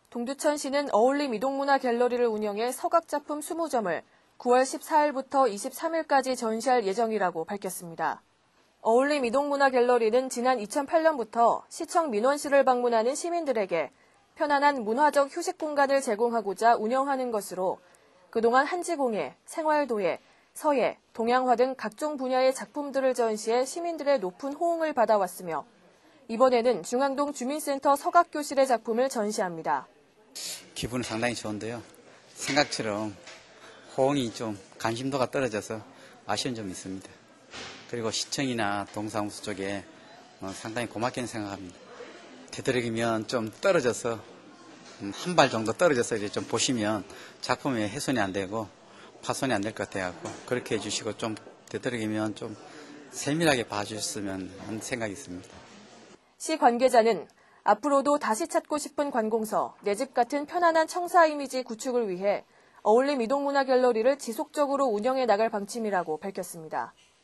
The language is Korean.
동두천시는 어울림 이동문화 갤러리를 운영해 서각작품 20점을 9월 14일부터 23일까지 전시할 예정이라고 밝혔습니다. 어울림 이동문화 갤러리는 지난 2008년부터 시청 민원실을 방문하는 시민들에게 편안한 문화적 휴식 공간을 제공하고자 운영하는 것으로 그동안 한지공예, 생활도예, 서예, 동양화 등 각종 분야의 작품들을 전시해 시민들의 높은 호응을 받아왔으며 이번에는 중앙동 주민센터 서각교실의 작품을 전시합니다. 기분은 상당히 좋은데요. 생각처럼 호응이 좀 관심도가 떨어져서 아쉬운 점이 있습니다. 그리고 시청이나 동사무소 쪽에 상당히 고맙게 생각합니다. 되도록이면 좀 떨어져서 한 발 정도 떨어져서 이제 좀 보시면 작품이 훼손이 안 되고 파손이 안 될 것 같아요. 그렇게 해주시고 좀 되도록이면 좀 세밀하게 봐주셨으면 하는 생각이 있습니다. 시 관계자는 앞으로도 다시 찾고 싶은 관공서, 내 집 같은 편안한 청사 이미지 구축을 위해 어울림 이동문화 갤러리를 지속적으로 운영해 나갈 방침이라고 밝혔습니다.